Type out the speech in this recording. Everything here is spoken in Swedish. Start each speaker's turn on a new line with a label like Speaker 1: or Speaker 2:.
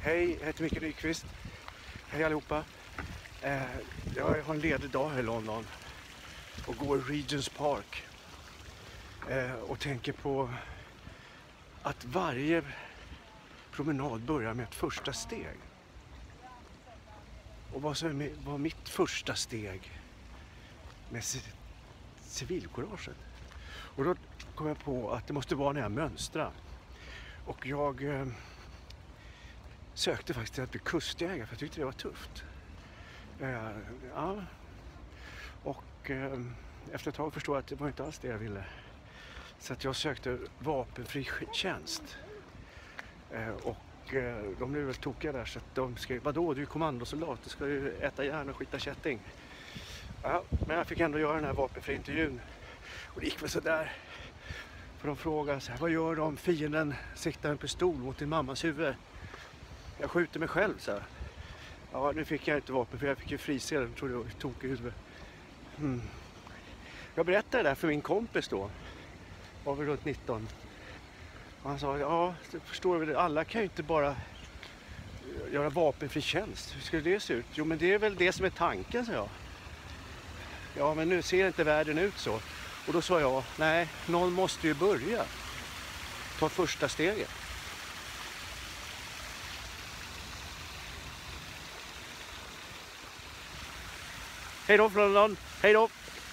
Speaker 1: Hej, jag heter Micke Nyqvist. Hej allihopa. Jag har en ledig dag här i London och går i Regents Park och tänker på att varje promenad börjar med ett första steg. Och vad som var mitt första steg med civilkuraget. Och då kom jag på att det måste vara när jag mönstrar. Och jag sökte faktiskt till att bli kustjägare för jag tyckte det var tufft. Ja. Och efter ett tag förstod jag att det var inte alls det jag ville. Så att jag sökte vapenfri tjänst. De blev väl tokiga där så att de skrev, vadå, du är kommandosoldat, du ska ju äta järn och skita kätting. Ja, men jag fick ändå göra den här vapenfri intervjun. Och det gick väl så där. För de frågade så här, vad gör du om fienden siktar en pistol mot din mammas huvud? Jag skjuter mig själv, så här. Ja, nu fick jag inte vapen för jag fick ju frisel. Jag trodde jag var tokig i huvudet. Jag berättade det där för min kompis då. Var vi runt 19. Och han sa, ja, du förstår väl, alla kan ju inte bara göra vapenfri tjänst. Hur skulle det se ut? Jo, men det är väl det som är tanken, sa jag. Ja, men nu ser inte världen ut så. Och då sa jag, nej, någon måste ju börja. Ta första steget. Hej då från London. Hej då.